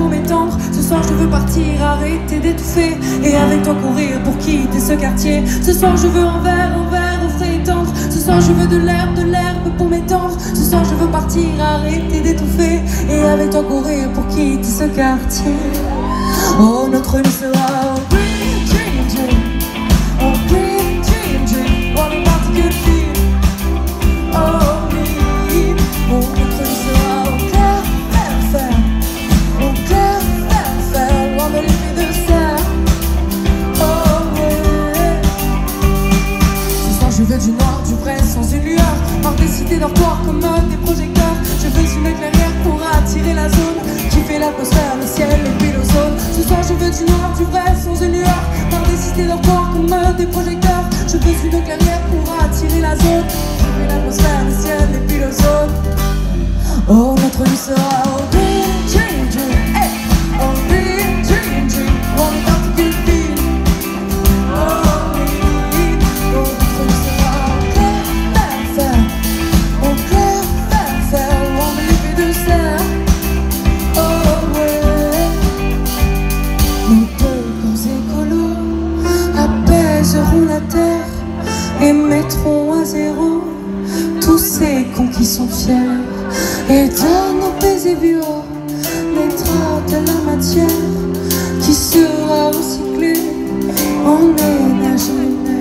pour m'étendre. Ce soir je veux partir, arrêter d'étouffer, et avec toi courir pour quitter ce quartier. Ce soir je veux un verre au frais et tendre. Ce soir je veux de l'herbe pour m'étendre. Ce soir je veux partir, arrêter d'étouffer, et avec toi courir pour quitter ce quartier. Oh, notre nuit sera au green dream dream. Oh, green dream dream. What a particular feel. Oh, me. Oh, notre nuit sera au clair fer. Au clair fer. On va lever de ça. Oh, ouais. Ce soir je veux du noir, du vrai, sans une lueur. Par des cités dortoirs comme des projecteurs. Je veux une éclairière pour attirer la zone qui fait l'atmosphère, le ciel et puis l'ozone. Ce soir je veux du noir, du vrai, sans une lueur. Par des cités dortoirs comme des projecteurs. Je veux une clairière pour attirer la zone qui fait l'atmosphère, le ciel et puis l'ozone. Oh, notre nuit sera au green dream dream. Hey, oh, green dream dream. On est parti qu'il file. Oh, oui. Oh, notre nuit sera au clair fer. Au clair fer. On est levé de serre. Oh, ouais. Nos deux corps écolos apaiseront la terre et mettront à zéro tous ces cons qui sont fiers. Et dans nos baisers bio naîtra de la matière qui sera recyclée en énergie lunaire.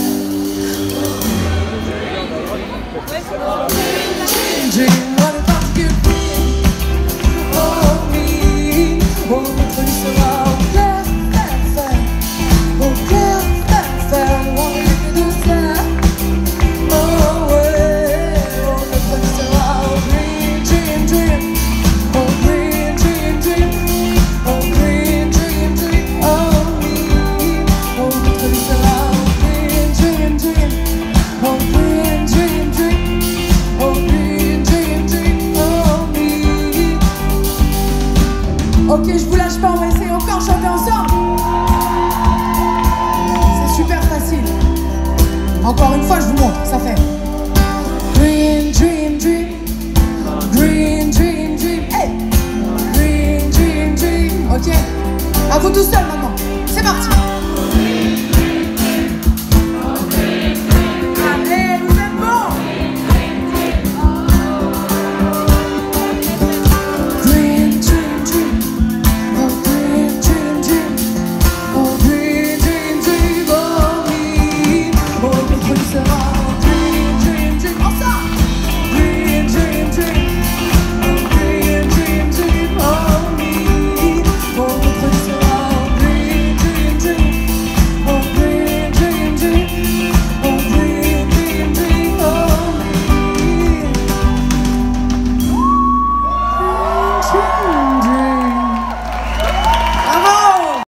Dream, what a particular feel. Oh, me. Oh, notre nuit sera au clair fer. Au clair fer. On est levé de ça. Oh, ouais. Oh, notre nuit sera au green dream dream. Oh, green dream dream. Oh, green dream dream. Oh, me. Oh, notre nuit sera au green dream dream. Oh, green dream dream. Oh, green dream dream. Oh, me. Ok, je vous lâche pas, on va essayer encore de chanter ensemble. C'est super facile. Encore une fois, je vous montre, ça fait green dream dream. Green dream dream. Hey, green dream dream. Ok, à vous tout seul maintenant.